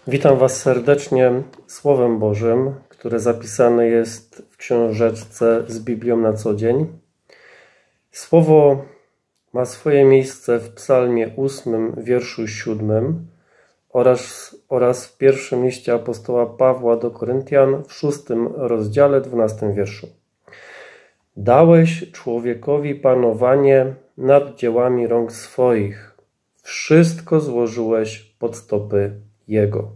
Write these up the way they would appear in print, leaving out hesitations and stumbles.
Witam Was serdecznie Słowem Bożym, które zapisane jest w książeczce z Biblią na co dzień. Słowo ma swoje miejsce w Psalmie 8, wierszu 7 oraz w pierwszym liście apostoła Pawła do Koryntian w 6 rozdziale, 12 wierszu. Dałeś człowiekowi panowanie nad dziełami rąk swoich. Wszystko złożyłeś pod stopy Jego.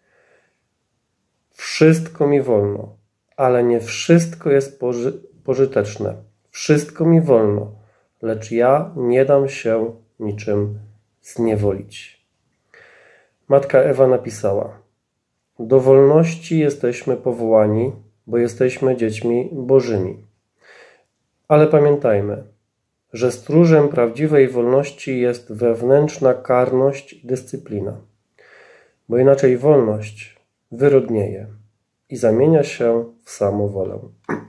Wszystko mi wolno, ale nie wszystko jest pożyteczne. Wszystko mi wolno, lecz ja nie dam się niczym zniewolić. Matka Ewa napisała: do wolności jesteśmy powołani, bo jesteśmy dziećmi Bożymi. Ale pamiętajmy, że stróżem prawdziwej wolności jest wewnętrzna karność i dyscyplina, bo inaczej wolność wyrodnieje i zamienia się w samowolę.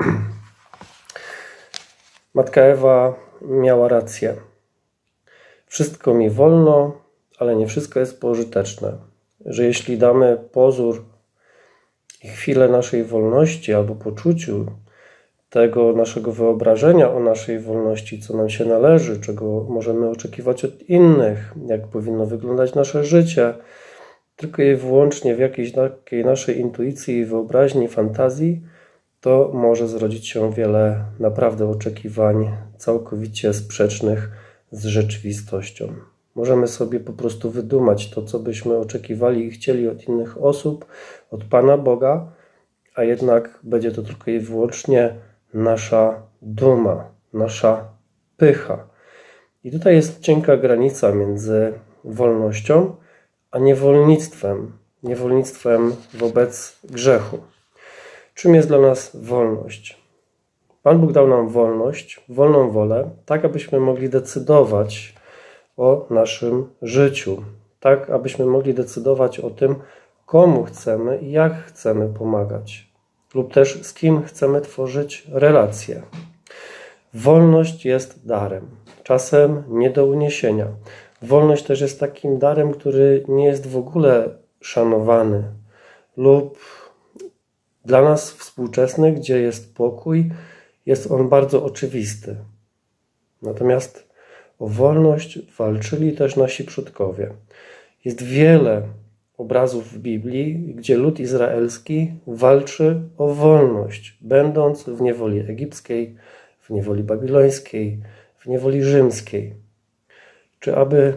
Matka Ewa miała rację. Wszystko mi wolno, ale nie wszystko jest pożyteczne. Że jeśli damy pozór i chwilę naszej wolności albo poczuciu tego naszego wyobrażenia o naszej wolności, co nam się należy, czego możemy oczekiwać od innych, jak powinno wyglądać nasze życie, tylko i wyłącznie w jakiejś takiej naszej intuicji, wyobraźni, fantazji, to może zrodzić się wiele naprawdę oczekiwań całkowicie sprzecznych z rzeczywistością. Możemy sobie po prostu wydumać to, co byśmy oczekiwali i chcieli od innych osób, od Pana Boga, a jednak będzie to tylko i wyłącznie nasza duma, nasza pycha. I tutaj jest cienka granica między wolnością a niewolnictwem wobec grzechu. Czym jest dla nas wolność? Pan Bóg dał nam wolność, wolną wolę, tak abyśmy mogli decydować o naszym życiu, tak abyśmy mogli decydować o tym, komu chcemy i jak chcemy pomagać, lub też z kim chcemy tworzyć relacje. Wolność jest darem, czasem nie do uniesienia. Wolność też jest takim darem, który nie jest w ogóle szanowany lub dla nas współczesnych, gdzie jest pokój, jest on bardzo oczywisty. Natomiast o wolność walczyli też nasi przodkowie. Jest wiele obrazów w Biblii, gdzie lud izraelski walczy o wolność, będąc w niewoli egipskiej, w niewoli babilońskiej, w niewoli rzymskiej. Czy aby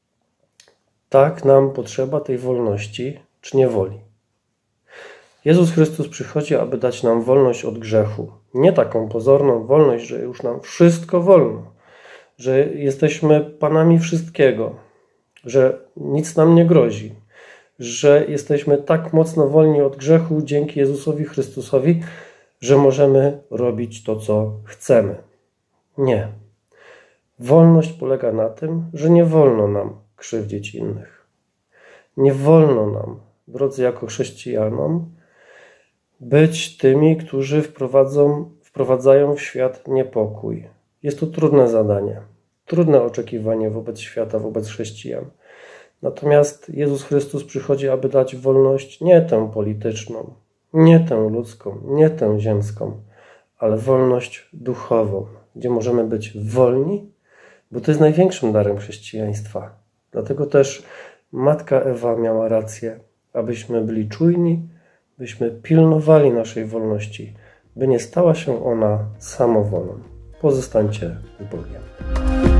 tak nam potrzeba tej wolności, czy niewoli? Jezus Chrystus przychodzi, aby dać nam wolność od grzechu. Nie taką pozorną wolność, że już nam wszystko wolno, że jesteśmy panami wszystkiego, że nic nam nie grozi, że jesteśmy tak mocno wolni od grzechu dzięki Jezusowi Chrystusowi, że możemy robić to, co chcemy. Nie. Wolność polega na tym, że nie wolno nam krzywdzić innych. Nie wolno nam, drodzy jako chrześcijanom, być tymi, którzy wprowadzają w świat niepokój. Jest to trudne zadanie, trudne oczekiwanie wobec świata, wobec chrześcijan. Natomiast Jezus Chrystus przychodzi, aby dać wolność nie tę polityczną, nie tę ludzką, nie tę ziemską, ale wolność duchową, gdzie możemy być wolni, bo to jest największym darem chrześcijaństwa. Dlatego też Matka Ewa miała rację, abyśmy byli czujni, byśmy pilnowali naszej wolności, by nie stała się ona samowolą. Pozostańcie z Bogiem.